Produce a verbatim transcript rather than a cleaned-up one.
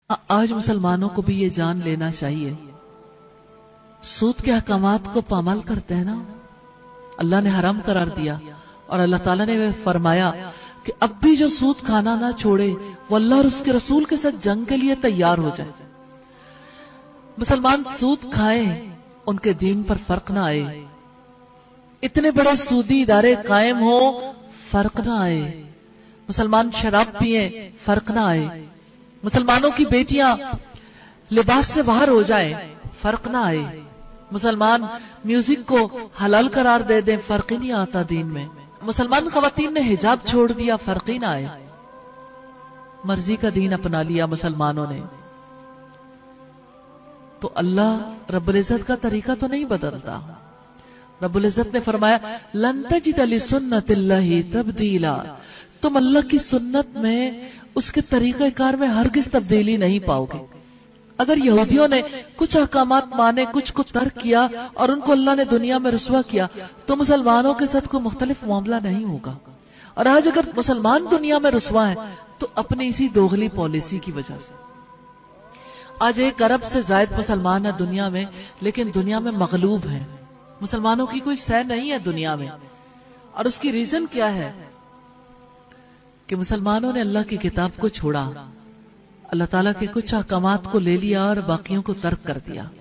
آج مسلمانوں کو بھی یہ جان لینا چاہیے، سود کے احکامات کو پامال کرتے ہیں نا، اللہ نے حرام قرار دیا اور اللہ تعالیٰ نے فرمایا کہ اب بھی جو سود کھانا نہ چھوڑے وہ اللہ اور اس کے رسول کے ساتھ جنگ کے لیے تیار ہو جائے۔ مسلمان سود کھائیں، ان کے دین پر فرق نہ آئے، اتنے بڑے سودی ادارے قائم ہو، فرق نہ آئے، مسلمان شراب پیئیں، فرق نہ آئے، مسلمانوں کی بیٹیاں لباس سے باہر ہو جائیں، فرق نہ آئے، مسلمان میوزک کو حلال قرار دے دیں، فرق ہی نہیں آتا دین میں، مسلمان خواتین نے حجاب چھوڑ دیا، فرق ہی نہ آئے، مرضی کا دین اپنا لیا مسلمانوں نے، تو اللہ رب العزت کا طریقہ تو نہیں بدلتا۔ رب العزت نے فرمایا لن تجد لسنت اللہ تبدیلا، تم اللہ کی سنت میں، اس کے طریقہ کار میں ہرگز تبدیلی نہیں پاؤ گے۔ اگر یہودیوں نے کچھ احکامات مانے، کچھ کو ترک کیا اور ان کو اللہ نے دنیا میں رسوا کیا، تو مسلمانوں کے ساتھ کوئی مختلف معاملہ نہیں ہوگا۔ اور آج اگر مسلمان دنیا میں رسوا ہیں تو اپنی اسی دوغلی پالیسی کی وجہ سے۔ آج ایک ارب سے زائد مسلمان ہے دنیا میں، لیکن دنیا میں مغلوب ہیں، مسلمانوں کی کوئی سہ نہیں ہے دنیا میں۔ اور اس کی ریزن کیا ہے کہ مسلمانوں نے اللہ کی کتاب کو چھوڑا، اللہ تعالیٰ کے کچھ احکامات کو لے لیا اور باقیوں کو ترک کر دیا۔